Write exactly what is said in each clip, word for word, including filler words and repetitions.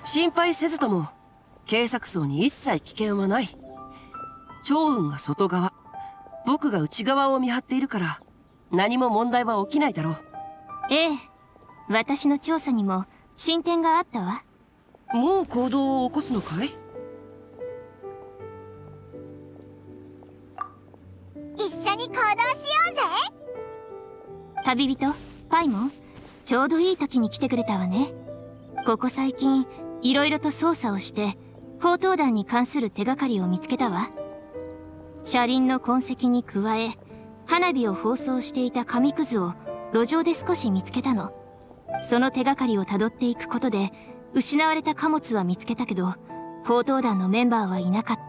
心配せずとも警察層に一切危険はない。趙雲が外側、僕が内側を見張っているから何も問題は起きないだろう。 ええ、私の調査にも進展があったわ。 もう行動を起こすのかい？ 一緒に行動しようぜ。 旅人パイモン、ちょうどいい時に来てくれたわね。ここ最近いろいろと捜査をして砲塔弾に関する手がかりを見つけたわ。車輪の痕跡に加え花火を包装していた紙くずを路上で少し見つけたの。その手がかりをたどっていくことで失われた貨物は見つけたけど砲塔団のメンバーはいなかった。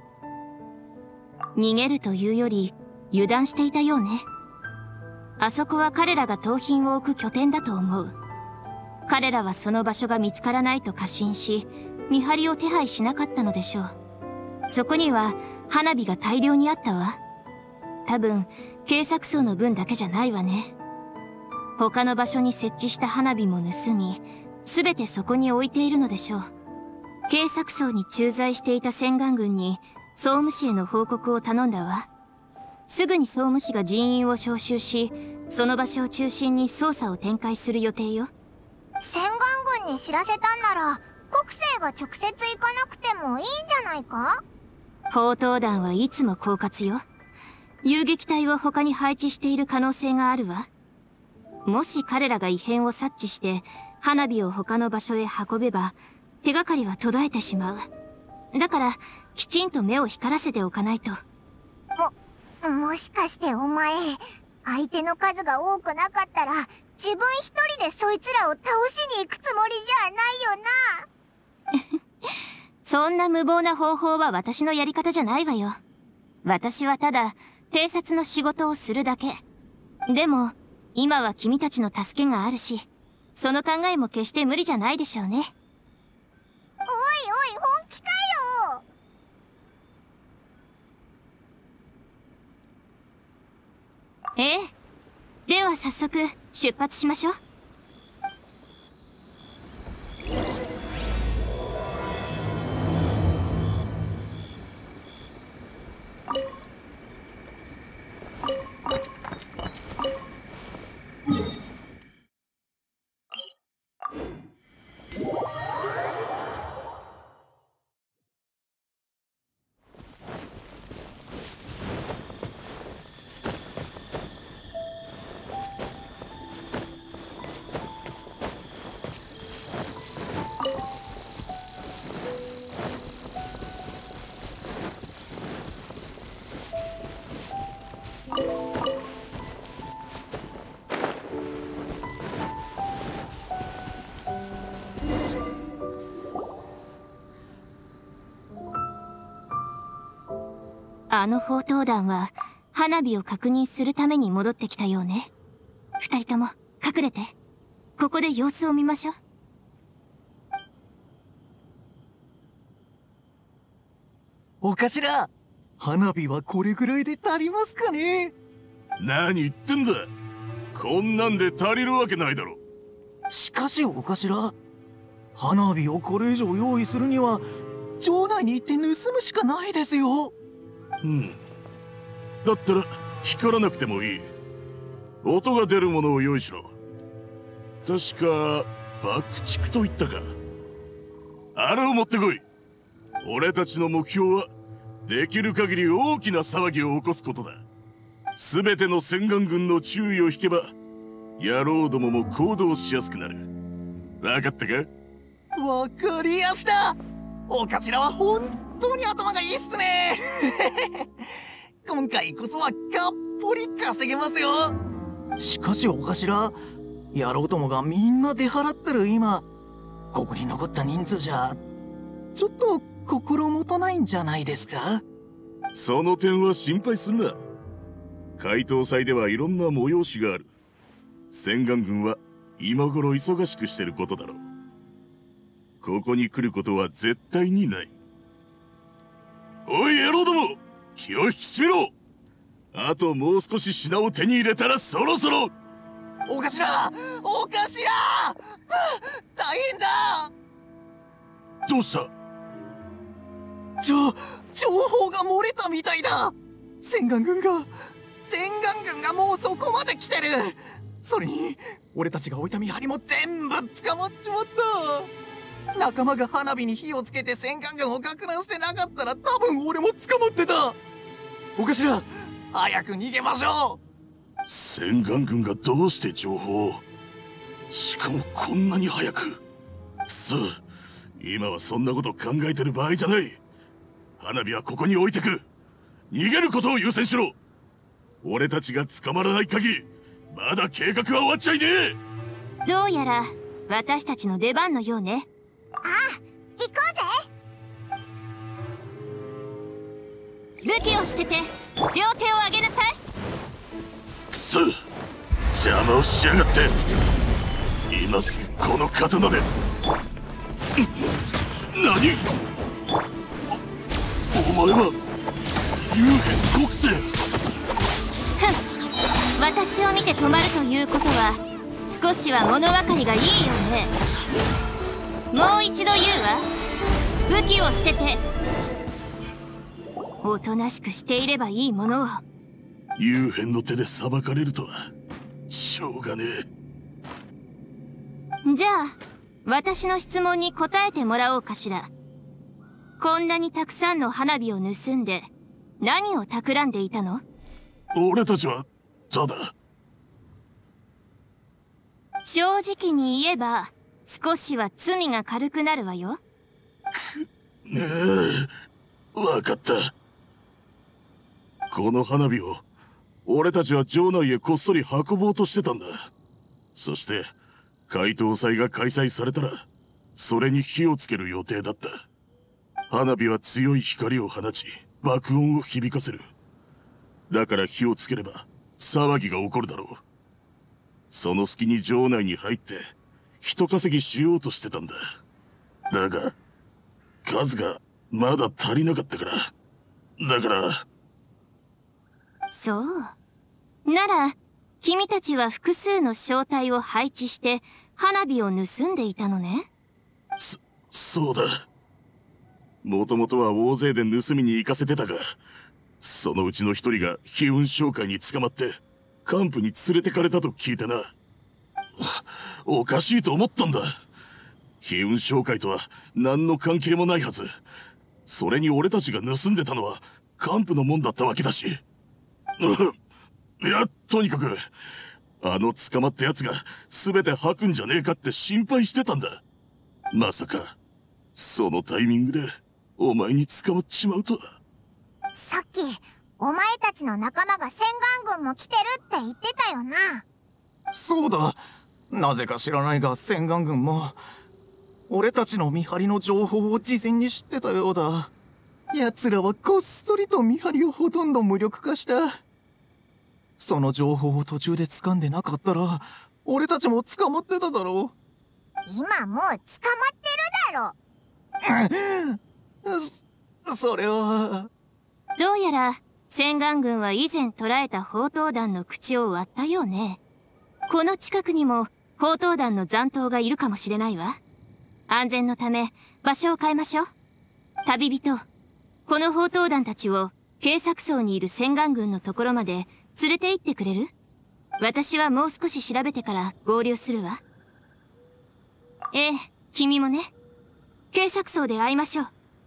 逃げるというより油断していたようね。あそこは彼らが盗品を置く拠点だと思う。彼らはその場所が見つからないと過信し見張りを手配しなかったのでしょう。そこには花火が大量にあったわ。多分警察層の分だけじゃないわね。他の場所に設置した花火も盗み全てそこに置いているのでしょう。警察層に駐在していた洗顔軍に総務士への報告を頼んだわ。すぐに総務士が人員を招集しその場所を中心に捜査を展開する予定よ。 洗顔軍に知らせたんなら国政が直接行かなくてもいいんじゃないか？ 砲塔団はいつも狡猾よ。遊撃隊を他に配置している可能性があるわ。もし彼らが異変を察知して花火を他の場所へ運べば手がかりは途絶えてしまう。だからきちんと目を光らせておかないと。 も、もしかしてお前相手の数が多くなかったら自分一人でそいつらを倒しに行くつもりじゃないよな。 そんな無謀な方法は私のやり方じゃないわよ。私はただ偵察の仕事をするだけ。でも今は君たちの助けがあるしその考えも決して無理じゃないでしょうね。 おいおい本気かよ。 ええ、では早速出発しましょう。あの砲塔団は花火を確認するために戻ってきたようね。二人とも隠れて。ここで様子を見ましょう。 お頭、花火はこれぐらいで足りますかね？ 何言ってんだ。こんなんで足りるわけないだろ。 しかしお頭、花火をこれ以上用意するには城内に行って盗むしかないですよ。 うん。だったら光らなくてもいい。音が出るものを用意しろ。確か爆竹と言ったか。あれを持ってこい。俺たちの目標はできる限り大きな騒ぎを起こすことだ。全ての洗顔軍の注意を引けば野郎どもも行動しやすくなる。分かったか？ わかりやした。お頭は本当に頭がいいっすね。今回こそはがっぽり稼げますよ。しかしお頭、野郎どもがみんな出払ってる今、ここに残った人数じゃちょっと心もとないんじゃないですか？ その点は心配すんな。解答祭ではいろんな催しがある。洗顔軍は今頃忙しくしてることだろう。ここに来ることは絶対にない。おい野郎ども、気を引き締めろ。あともう少し品を手に入れたらそろそろ。 お頭、お頭、大変だ。 どうした？ 情情報が漏れたみたいだ。洗顔軍が洗顔軍がもうそこまで来てる。それに俺たちが置いた見張りも全部捕まっちまった。仲間が花火に火をつけて洗顔軍をか乱してなかったら多分俺も捕まってた。お頭、早く逃げましょう。 洗顔軍がどうして情報を？しかもこんなに早く。くそ、今はそんなこと考えてる場合じゃない。花火はここに置いてく。逃げることを優先しろ。俺たちが捕まらない限りまだ計画は終わっちゃいねえ。 どうやら私たちの出番のようね。 ああ、行こうぜ。 武器を捨てて両手を上げなさい。 くそ、邪魔をしやがって。今すぐこの刀で。何？お, お前は幽変国星。 ふん、私を見て止まるということは少しは物分かりがいいよね。もう一度言うわ。武器を捨てて。おとなしくしていればいいものを。 幽変の手で裁かれるとはしょうがねえ。じゃあ私の質問に答えてもらおうかしら。こんなにたくさんの花火を盗んで何を企んでいたの？ 俺たちはただ。 正直に言えば少しは罪が軽くなるわよ。 く、ねえ、分かった。この花火を俺たちは城内へこっそり運ぼうとしてたんだ。そして解凍祭が開催されたらそれに火をつける予定だった。花火は強い光を放ち爆音を響かせる。だから火をつければ騒ぎが起こるだろう。その隙に城内に入って人稼ぎしようとしてたんだ。だが数がまだ足りなかったから。だからそうなら君たちは複数の小隊を配置して花火を盗んでいたのね。 そそうだ。もともとは大勢で盗みに行かせてたが、そのうちの一人が飛雲商会に捕まってキャンプに連れてかれたと聞いてな。おかしいと思ったんだ。飛雲商会とは何の関係もないはず。それに俺たちが盗んでたのはキャンプのもんだったわけだし。いや、とにかくあの捕まったやつが全て吐くんじゃねえかって心配してたんだ。まさかそのタイミングでお前に捕まっちまうとは。 さっきお前たちの仲間が洗顔軍も来てるって言ってたよな。 そうだ。なぜか知らないが洗顔軍も俺たちの見張りの情報を事前に知ってたようだ。奴らはこっそりと見張りをほとんど無力化した。その情報を途中で掴んでなかったら俺たちも捕まってただろう。 今もう捕まってるだろ。 そそれは。 どうやら洗顔軍は以前捕らえた砲塔弾の口を割ったようね。この近くにも砲塔弾の残党がいるかもしれないわ。安全のため場所を変えましょう。旅人、この砲塔弾たちを警察層にいる洗顔軍のところまで連れて行ってくれる？私はもう少し調べてから合流するわ。ええ、君もね。警察層で会いましょう。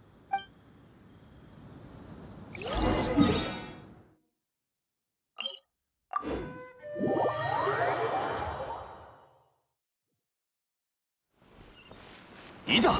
いざ、うん、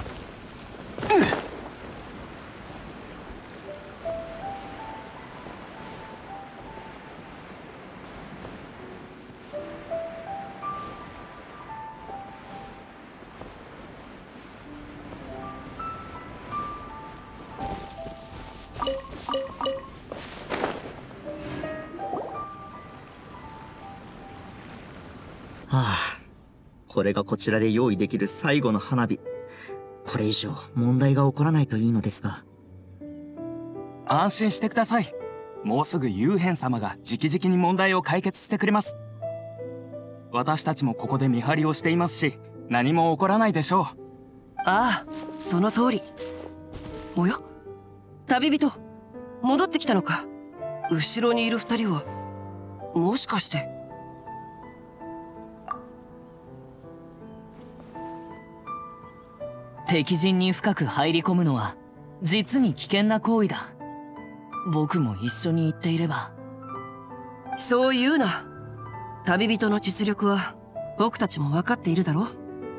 はあ、これがこちらで用意できる最後の花火。これ以上問題が起こらないといいのですが。 安心してください。もうすぐ幽変様が直々に問題を解決してくれます。私たちもここで見張りをしていますし、何も起こらないでしょああ、その通り。おや、旅人戻ってきたのか。後ろにいる二人はもしかして。 敵陣に深く入り込むのは実に危険な行為だ。僕も一緒に行っていれば。 そう言うな。旅人の実力は僕たちも分かっているだろう。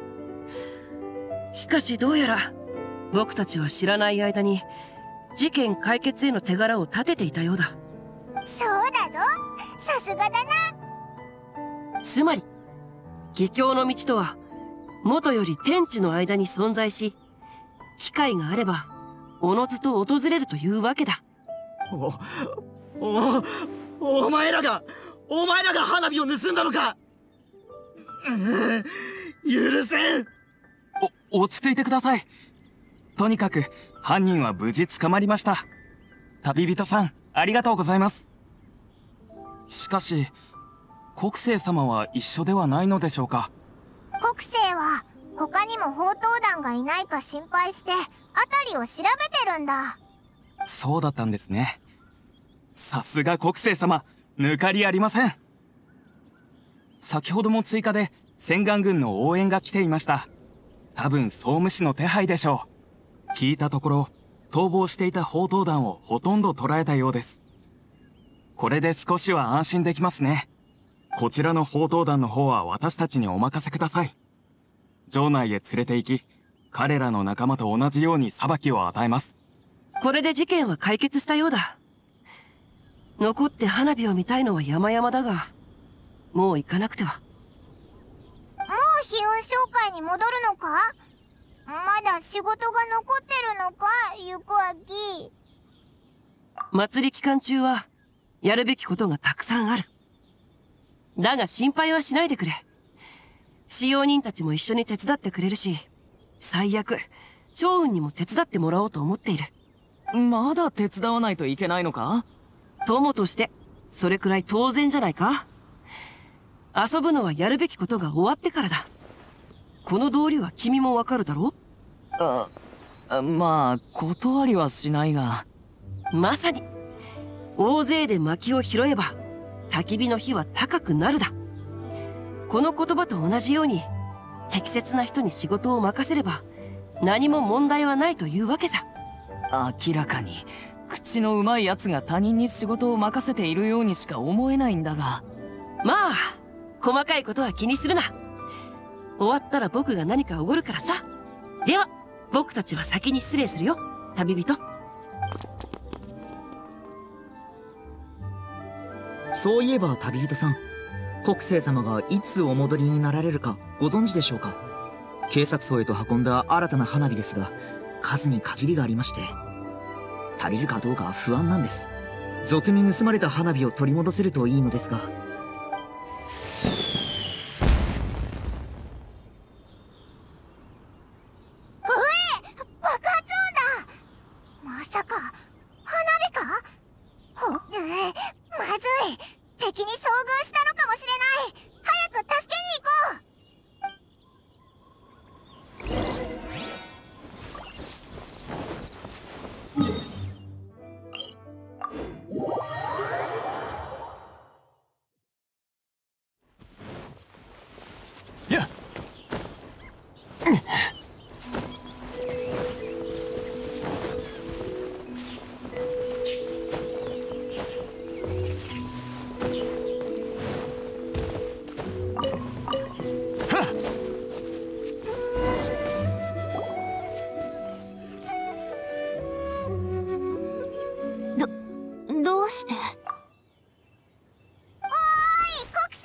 しかしどうやら僕たちは知らない間に事件解決への手柄を立てていたようだ。 そうだぞ、さすがだな。 つまり義教の道とは元より天地の間に存在し、機会があればおのずと訪れるというわけだ。 お、お、お前らが、お前らが花火を盗んだのか。うー許せん。 お、落ち着いてください。とにかく犯人は無事捕まりました。旅人さん、ありがとうございます。しかし国政様は一緒ではないのでしょうか。 国政は他にも宝刀団がいないか心配して辺りを調べてるんだ。 そうだったんですね。さすが国政様、抜かりありません。先ほども追加で千願軍の応援が来ていました。多分総務士の手配でしょう。聞いたところ逃亡していた宝刀団をほとんど捕らえたようです。これで少しは安心できますね。こちらの宝刀団の方は私たちにお任せください。城内へ連れて行き、彼らの仲間と同じように裁きを与えます。 これで事件は解決したようだ。残って花火を見たいのは山々だが、もう行かなくては。 もう悲運商会に戻るのか。まだ仕事が残ってるのか、ゆくあき。 祭り期間中はやるべきことがたくさんある。だが心配はしないでくれ。使用人たちも一緒に手伝ってくれるし、最悪趙雲にも手伝ってもらおうと思っている。 まだ手伝わないといけないのか。 友としてそれくらい当然じゃないか。遊ぶのはやるべきことが終わってからだ。この道理は君もわかるだろう。 あ、まあ断りはしないが。 まさに大勢で薪を拾えば焚き火の火は高くなるだ。この言葉と同じように適切な人に仕事を任せれば何も問題はないというわけさ。 明らかに口のうまいやつが他人に仕事を任せているようにしか思えないんだが。 まあ細かいことは気にするな。終わったら僕が何かおごるからさ。では僕たちは先に失礼するよ、旅人。 そういえば旅人さん、国政様がいつお戻りになられるかご存知でしょうか。警察層へと運んだ新たな花火ですが、数に限りがありまして足りるかどうか不安なんです。賊に盗まれた花火を取り戻せるといいのですが。 どうして？ おーい、国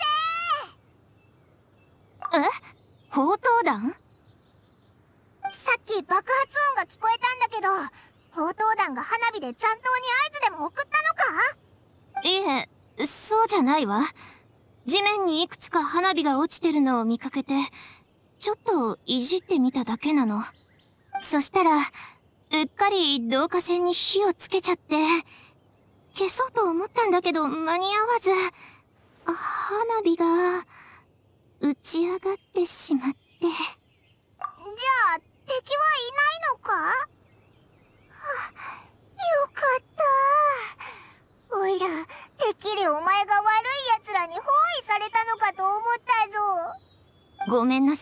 政！ え？宝刀団？ さっき爆発音が聞こえたんだけど、宝刀団が花火で残党に合図でも送ったのか？ いえ、そうじゃないわ。地面にいくつか花火が落ちてるのを見かけて、ちょっといじってみただけなの。そしたら、うっかり導火線に火をつけちゃって、消そうと思ったんだけど間に合わず、花火が打ち上がってしまって。 じゃあ敵は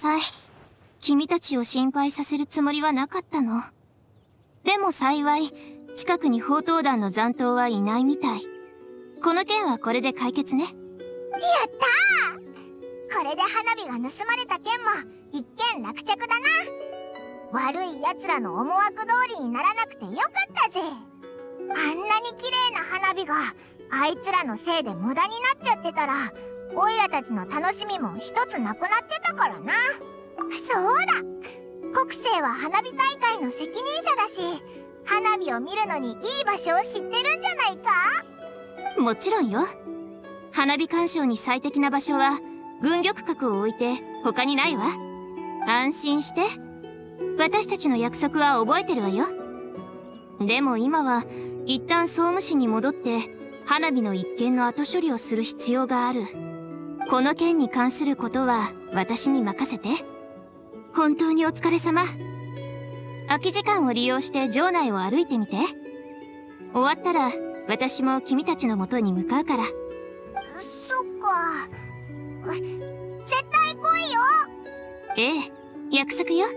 さい。君たちを心配させるつもりはなかったの。でも幸い、近くに砲刀団の残党はいないみたい。この件はこれで解決ね。やったー！これで花火が盗まれた件も一件落着だな。悪い奴らの思惑通りにならなくてよかったぜ。あんなに綺麗な花火があいつらのせいで無駄になっちゃってたら、オイラたちの楽しみも一つなくなってたからな。そうだ、国政は花火大会の責任者だし、花火を見るのにいい場所を知ってるんじゃないか？ もちろんよ。花火鑑賞に最適な場所は軍玉閣を置いて他にないわ。安心して。私たちの約束は覚えてるわよ。でも今は一旦総務省に戻って花火の一件の後処理をする必要がある。この件に関することは私に任せて。本当にお疲れ様。空き時間を利用して城内を歩いてみて。終わったら私も君たちの元に向かうから。 そっか。絶対来いよ。 ええ、約束よ。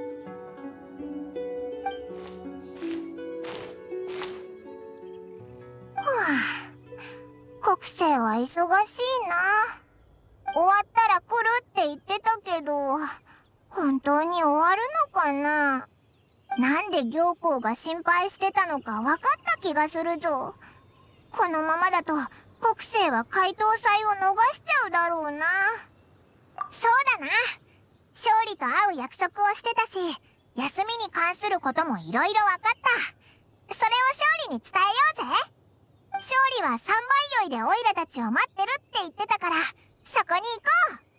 国政は忙しいな。終わったら来るって言ってたけど、本当に終わるのかな。なんで行幸が心配してたのか分かった気がするぞ。このままだと国政は解答祭を逃しちゃうだろうな。そうだな。勝利と会う約束をしてたし、休みに関することもいろいろ分かった。それを勝利に伝えようぜ。勝利は三倍酔いでオイラたちを待ってるって言ってたから、そこに行こう。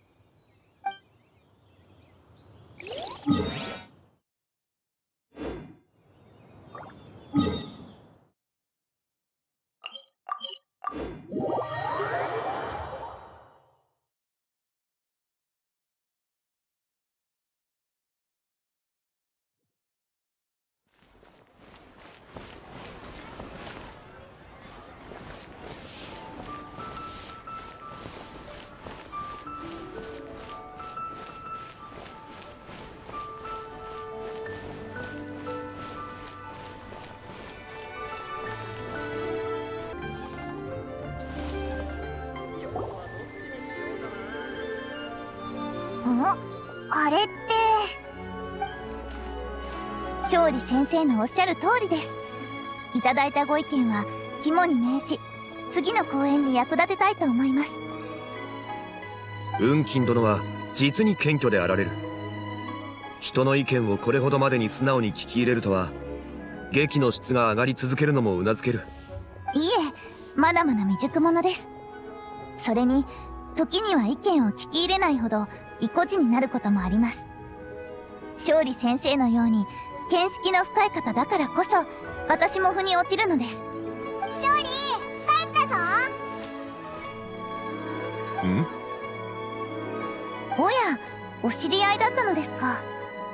あれって勝利先生のおっしゃる通りです。いただいたご意見は肝に銘し、次の講演に役立てたいと思います。 雲錦殿は実に謙虚であられる。人の意見をこれほどまでに素直に聞き入れるとは、劇の質が上がり続けるのもうなずける。 いえ、まだまだ未熟者です。それに時には意見を聞き入れないほど意固地になることもあります。勝利先生のように見識の深い方だからこそ、私も腑に落ちるのです。 勝利、帰ったぞ。 ん？ おや、お知り合いだったのですか。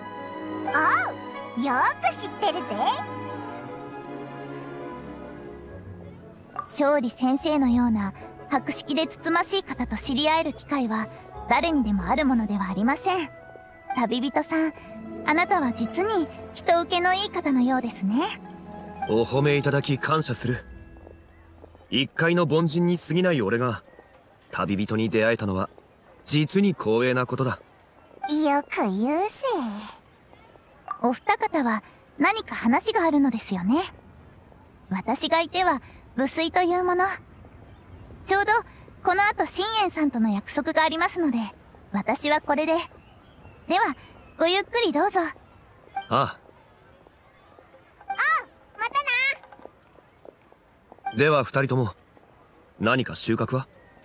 おう、よく知ってるぜ。 勝利先生のような博識でつつましい方と知り合える機会は誰にでもあるものではありません。旅人さん、あなたは実に人受けのいい方のようですね。 お褒めいただき感謝する。一介の凡人に過ぎない俺が旅人に出会えたのは実に光栄なことだ。 よく言うぜ。 お二方は何か話があるのですよね。私がいては無粋というもの。ちょうどこの後信玄さんとの約束がありますので、私はこれで。ではごゆっくりどうぞ。ああ。 おう、またな。では二人とも何か収穫は？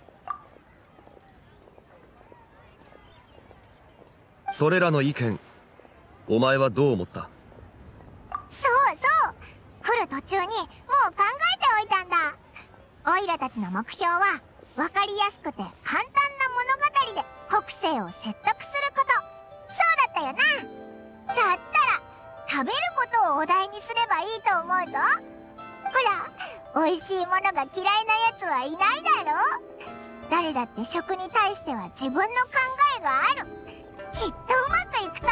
それらの意見、お前はどう思った？ そうそう、来る途中にもう考えておいたんだ。オイラたちの目標は分かりやすくて簡単な物語で国政を説得すること。そうだったよな。だったら食べることをお題にすればいいと思うぞ。ほら、美味しいものが嫌いなやつはいないだろ。誰だって食に対しては自分の考えがある。きっとうまくいくと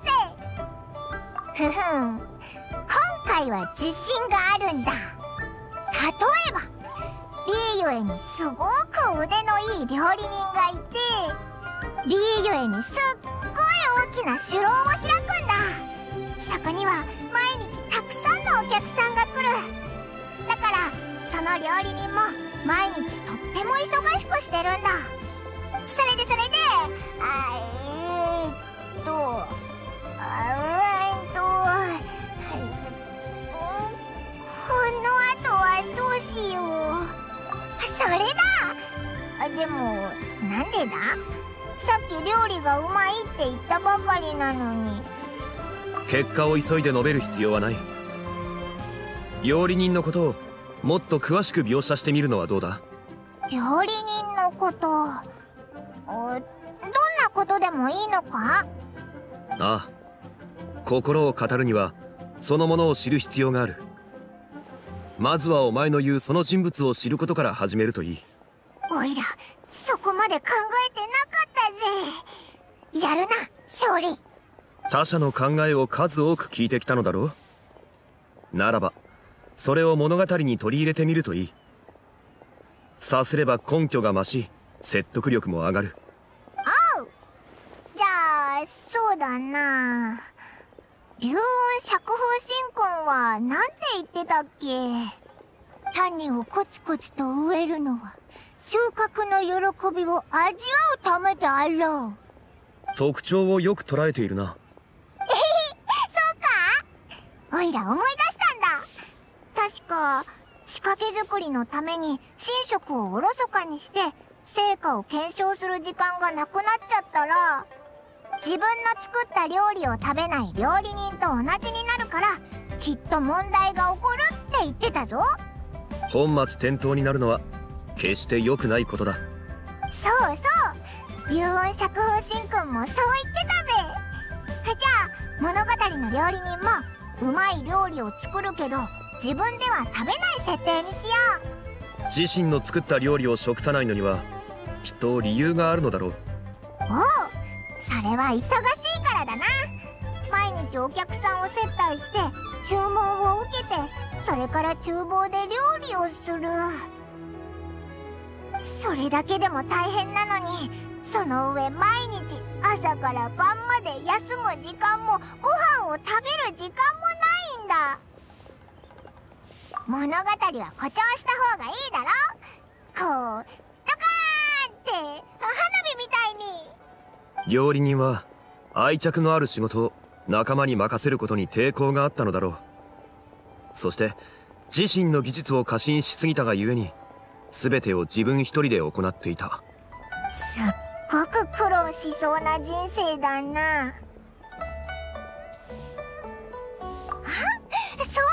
思うぜ。ふふん、今回は自信があるんだ。例えばリーユエにすごく腕のいい料理人がいて、リーユエにすっごい大きな城を開くんだ。そこには毎日たくさんのお客さんが来る。だからその料理人も毎日とっても忙しくしてるんだ。それでそれであえー、っとあうーんとこの後はどうしよう。それだ。でもなんでだ。さっき料理がうまいって言ったばかりなのに。 結果を急いで述べる必要はない。料理人のことをもっと詳しく描写してみるのはどうだ。 料理人のこと、どんなことでもいいのか。 ああ、心を語るにはそのものを知る必要がある。まずはお前の言うその人物を知ることから始めるといい。 おいらそこまで考えてなかったぜ。やるな勝利。 他者の考えを数多く聞いてきたのだろう。ならばそれを物語に取り入れてみるといい。さすれば根拠が増し説得力も上がる。 おう、じゃあそうだな。龍雲釈風神君はなんて言ってたっけ。種をコツコツと植えるのは収穫の喜びを味わうためであろう。 特徴をよく捉えているな。 えへへ、そうか。おいら思い出したんだ。確か仕掛け作りのために神職をおろそかにして成果を検証する時間がなくなっちゃったら、自分の作った料理を食べない料理人と同じになるからきっと問題が起こるって言ってたぞ。 本末転倒になるのは決して良くないことだ。 そうそう、龍雲釈風神君もそう言ってたぜ。じゃあ物語の料理人もうまい料理を作るけど自分では食べない設定にしよう。 自身の作った料理を食さないのにはきっと理由があるのだろう。 おう、それは忙しいからだな。毎日お客さんを接待して注文を受けて、それから厨房で料理をする。それだけでも大変なのに、その上毎日朝から晩まで休む時間もご飯を食べる時間もないんだ。物語は誇張した方がいいだろ。こうドカーンって花火みたいに。 料理人は愛着のある仕事を仲間に任せることに抵抗があったのだろう。そして自身の技術を過信しすぎたがゆえに全てを自分一人で行っていた。 すっごく苦労しそうな人生だな。あ、そうそう、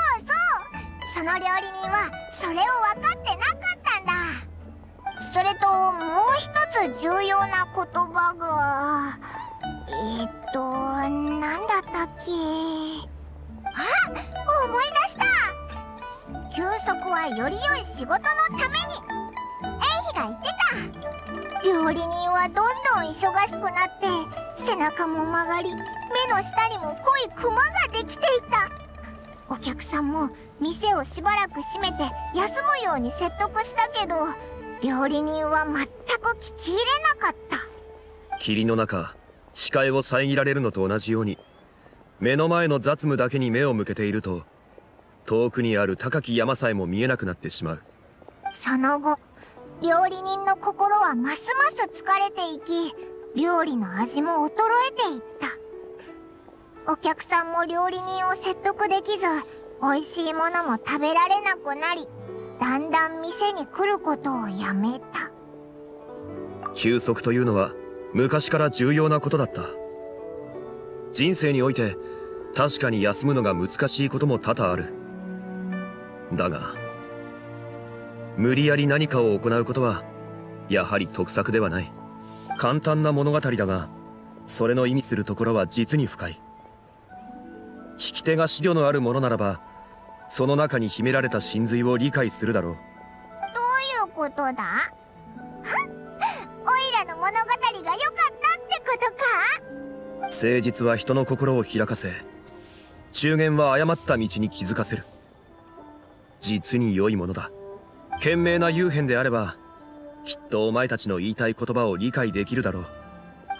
その料理人はそれを分かってなかったんだ。それともう一つ重要な言葉が、えっとなんだったっけ。あ、思い出した。休息はより良い仕事のために。エイヒが言ってた。料理人はどんどん忙しくなって背中も曲がり、目の下にも濃いクマができていた。お客さんも店をしばらく閉めて休むように説得したけど、料理人は全く聞き入れなかった。 霧の中視界を遮られるのと同じように、目の前の雑務だけに目を向けていると遠くにある高き山さえも見えなくなってしまう。 その後料理人の心はますます疲れていき、料理の味も衰えていった。お客さんも料理人を説得できず、美味しいものも食べられなくなり、だんだん店に来ることをやめた。 休息というのは昔から重要なことだった。人生において確かに休むのが難しいことも多々ある。だが無理やり何かを行うことはやはり得策ではない。簡単な物語だがそれの意味するところは実に深い。聞き手が資料のあるものならばその中に秘められた真髄を理解するだろう。 どういうことだ？はっ、オイラの物語が良かったってことか？ 誠実は人の心を開かせ、忠言は誤った道に気づかせる。実に良いものだ。賢明な幽変であれば、きっとお前たちの言いたい言葉を理解できるだろう。 ほんとか？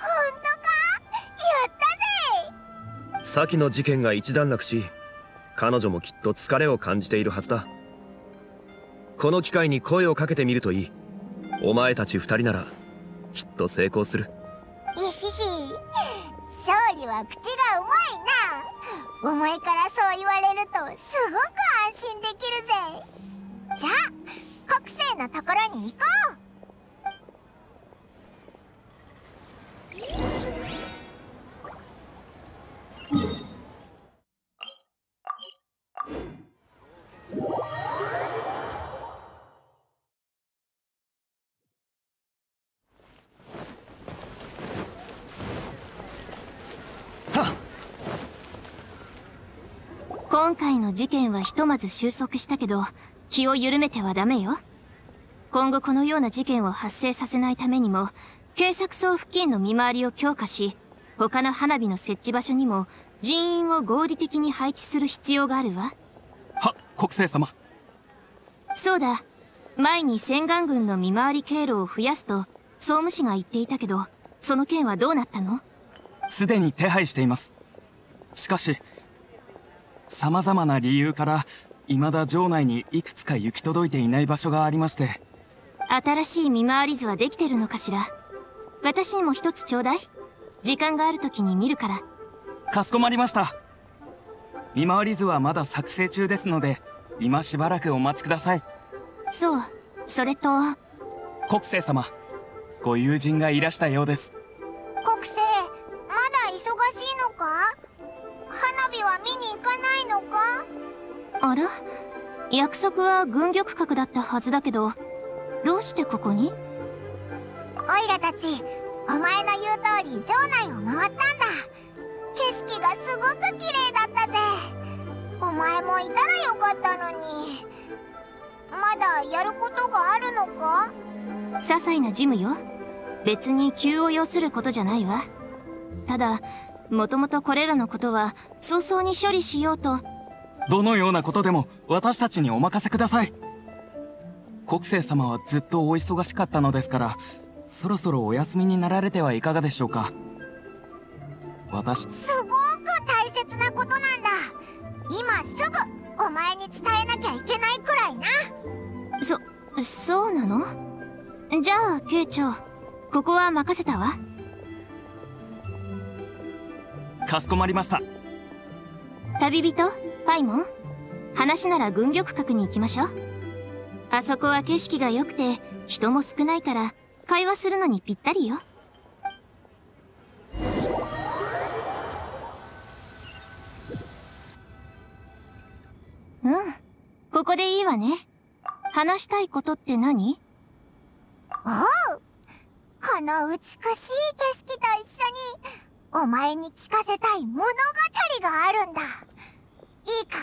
やったぜ！ 先の事件が一段落し、彼女もきっと疲れを感じているはずだ。この機会に声をかけてみるといい。お前たち二人ならきっと成功する。 いひひ、勝利は口がうまいな。お前からそう言われるとすごく安心できるぜ。じゃあ国生のところに行こう。 今回の事件はひとまず収束したけど、気を緩めてはダメよ。今後このような事件を発生させないためにも、警察層付近の見回りを強化し、他の花火の設置場所にも人員を合理的に配置する必要があるわ。 は、国生様。 そうだ。前に千眼軍の見回り経路を増やすと、総務士が言っていたけど、その件はどうなったの？ すでに手配しています。しかし、様々な理由から、未だ城内にいくつか行き届いていない場所がありまして。 新しい見回り図はできてるのかしら？私にも一つちょうだい。時間がある時に見るから。 かしこまりました。見回り図はまだ作成中ですので、今しばらくお待ちください。 そう、それと。 国生様、ご友人がいらしたようです。 国生、まだ忙しいのか？花火は見に行かないのか？ あら？約束は軍玉閣だったはずだけど、どうしてここに？ オイラたち、お前の言う通り城内を回ったんだ。景色がすごく綺麗だったぜ。お前もいたらよかったのに。まだやることがあるのか？ 些細な事務よ。別に急を要することじゃないわ。ただ、もともとこれらのことは早々に処理しようと。 どのようなことでも私たちにお任せください。国生様はずっとお忙しかったのですから、そろそろお休みになられてはいかがでしょうか。私、 すごく大切なことなんだ。今すぐお前に伝えなきゃいけないくらいな。 そ、そうなの？じゃあ、慶長、ここは任せたわ。 かしこまりました。 旅人、パイモン、話なら軍玉閣に行きましょう。あそこは景色が良くて人も少ないから会話するのにぴったりよ。うん、ここでいいわね。話したいことって何？ おう、この美しい景色と一緒にお前に聞かせたい物語があるんだ。いいか？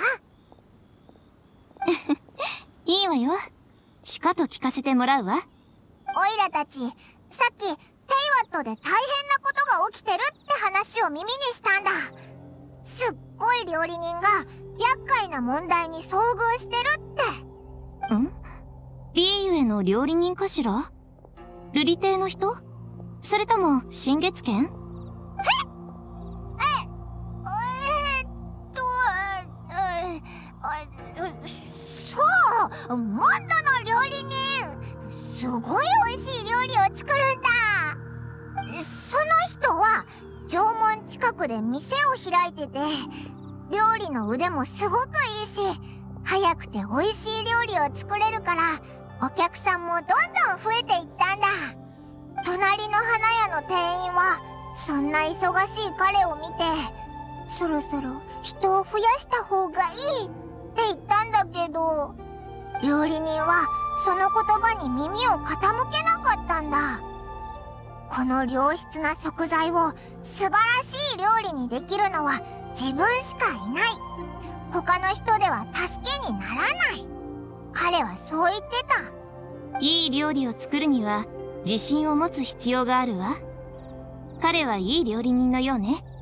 いいわよ。しかと聞かせてもらうわ。 オイラたち、さっきテイワットで大変なことが起きてるって話を耳にしたんだ。すっごい料理人が厄介な問題に遭遇してるって。 ん？リーユへの料理人かしら？瑠璃亭の人？それとも新月軒？ ええ、えー、っと、え、え、そうモンドの料理人、すごい美味しい料理を作るんだ。その人は城門近くで店を開いてて、料理の腕もすごくいいし、早くて美味しい料理を作れるからお客さんもどんどん増えていったんだ。隣の花屋の店員はそんな忙しい彼を見て、そろそろ人を増やした方がいいって言ったんだけど、料理人はその言葉に耳を傾けなかったんだ。この良質な食材を素晴らしい料理にできるのは自分しかいない。他の人では助けにならない。彼はそう言ってた。 いい料理を作るには自信を持つ必要があるわ。彼はいい料理人のようね。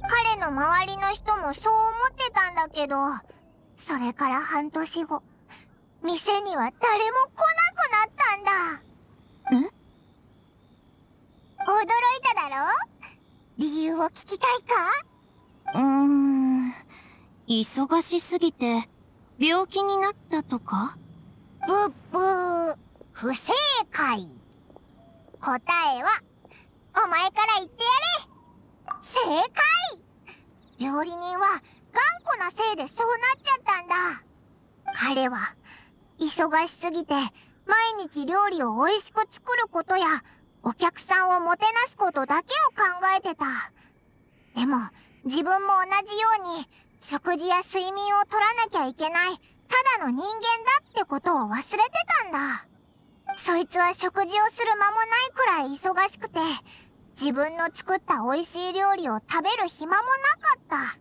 彼の周りの人もそう思ってたんだけど、それから半年後、店には誰も来なくなったんだ。 ん？ 驚いただろ？理由を聞きたいか？ うーん、忙しすぎて病気になったとか？ ブッブー、不正解。答えは、お前から言ってやれ。正解！料理人は頑固なせいでそうなっちゃったんだ。彼は、忙しすぎて、毎日料理を美味しく作ることや、お客さんをもてなすことだけを考えてた。でも、自分も同じように、食事や睡眠をとらなきゃいけない、ただの人間だってことを忘れてたんだ。そいつは食事をする間もないくらい忙しくて、自分の作った美味しい料理を食べる暇もなかった。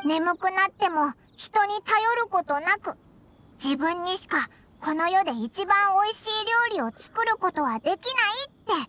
眠くなっても人に頼ることなく、自分にしかこの世で一番美味しい料理を作ることはできないって、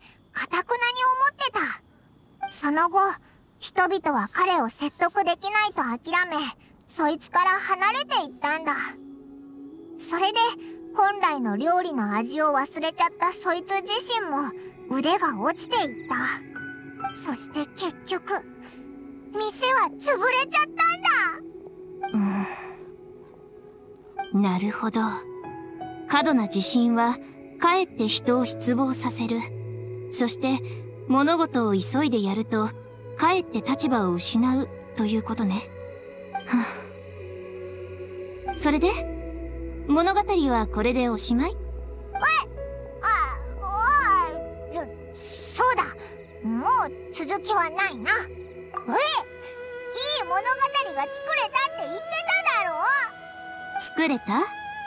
堅くなに思ってた。その後、人々は彼を説得できないと諦め、そいつから離れていったんだ。それで、本来の料理の味を忘れちゃったそいつ自身も腕が落ちていった。そして結局、店は潰れちゃったんだ。 うん。なるほど。過度な自信は、かえって人を失望させる。そして、物事を急いでやると、かえって立場を失うということね。はあ、それで物語はこれでおしまい？ え？あ、ああ、そうだ。もう続きはないな。え？いい物語が作れたって言ってただろ？ 作れた？だ、い、いや、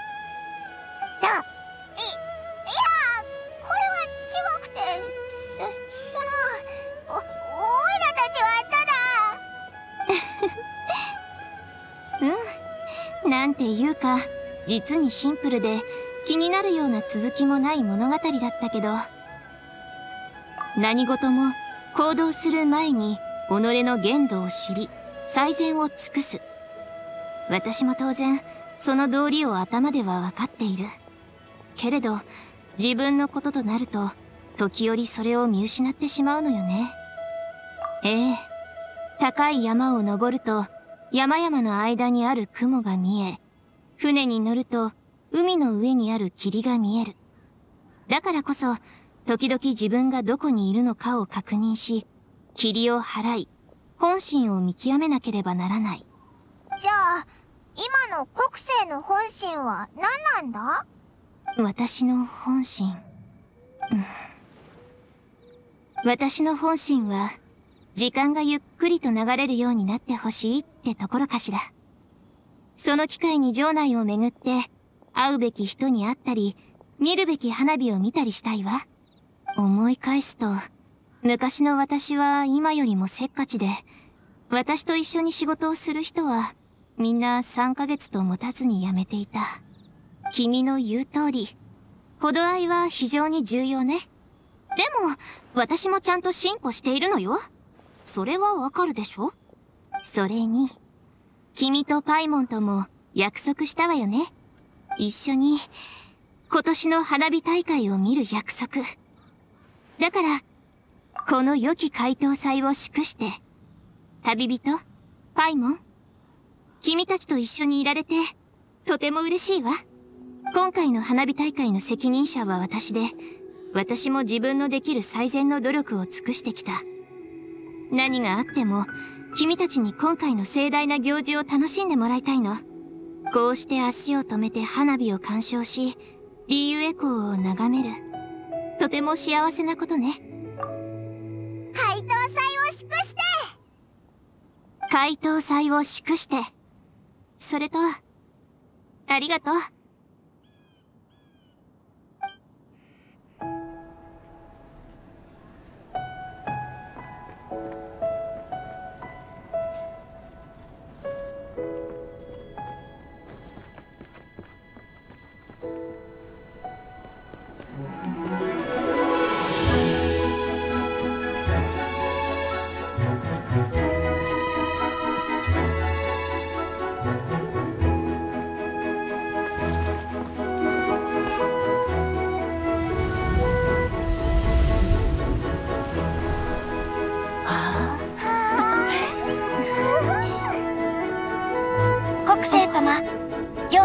これは違くて、そ、その、お、おいらたちはただうん。なんていうか、実にシンプルで気になるような続きもない物語だったけど、何事も行動する前に己の限度を知り、最善を尽くす。私も当然、その道理を頭では分かっている。けれど、自分のこととなると、時折それを見失ってしまうのよね。ええ、高い山を登ると、山々の間にある雲が見え、船に乗ると海の上にある霧が見える。だからこそ、時々自分がどこにいるのかを確認し、霧を払い、本心を見極めなければならない。 じゃあ、今の国政の本心は何なんだ？ 私の本心。うん、私の本心は、時間がゆっくりと流れるようになってほしいってところかしら。その機会に城内を巡って、会うべき人に会ったり、見るべき花火を見たりしたいわ。思い返すと、昔の私は今よりもせっかちで、私と一緒に仕事をする人は、みんなさんかげつと持たずに辞めていた。君の言う通り、程合いは非常に重要ね。でも、私もちゃんと進歩しているのよ。それはわかるでしょ？それに、君とパイモンとも約束したわよね。一緒に、今年の花火大会を見る約束。だから、この良き回答祭を祝して、旅人、パイモン、君たちと一緒にいられて、とても嬉しいわ。今回の花火大会の責任者は私で、私も自分のできる最善の努力を尽くしてきた。何があっても、君たちに今回の盛大な行事を楽しんでもらいたいの。こうして足を止めて花火を鑑賞し、リーユエコーを眺める。とても幸せなことね。 回答祭を祝して回答祭を祝して。それと、ありがとう。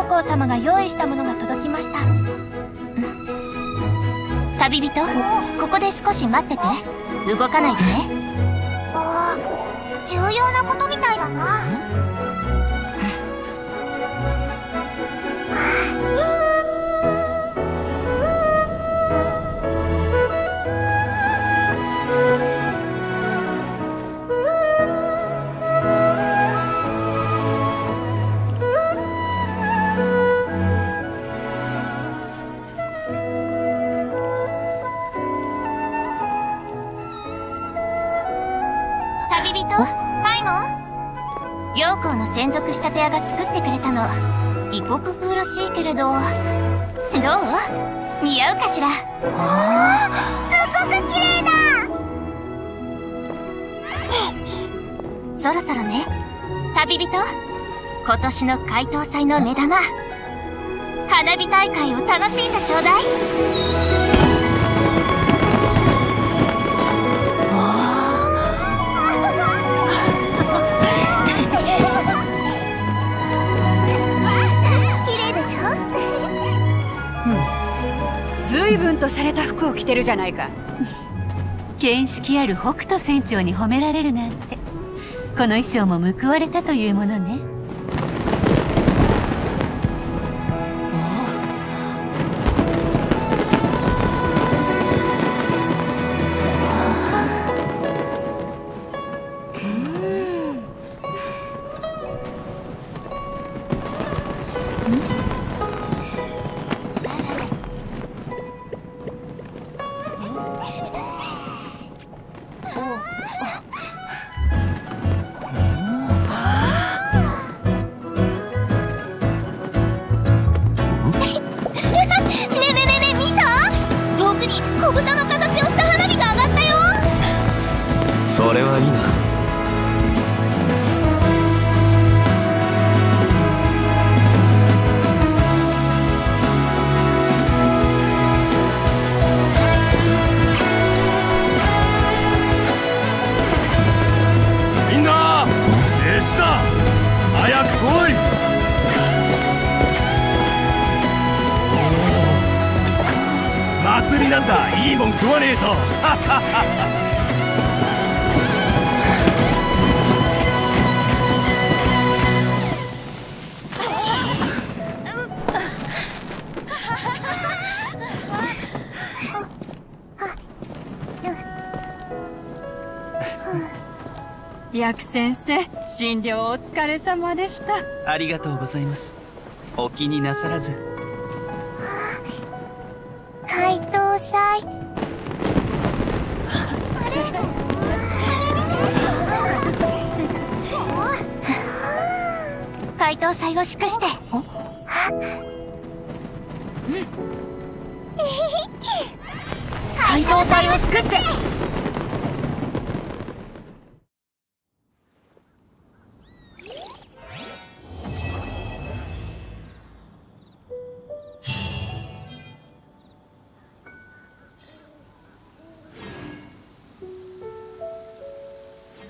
皇様が用意したものが届きました。旅人、ここで少し待ってて。動かないでね。 ああ、重要なことみたいだな。 陽光の専属仕立て屋が作ってくれたの。異国風らしいけれど、どう？似合うかしら？ あー、すごく綺麗だ。 そろそろね、旅人。今年の開湯祭の目玉、花火大会を楽しんでちょうだい。 随分と洒落た服を着てるじゃないか。 見識ある北斗船長に褒められるなんて、この衣装も報われたというものね。 それはいいな。 みんな、弟子だ。早く来い。祭りなんだ。いいもん食わねえと。 薬先生、診療お疲れ様でした。 ありがとうございます。お気になさらず。 開湯祭。 開湯祭を祝して。 開湯祭を祝して。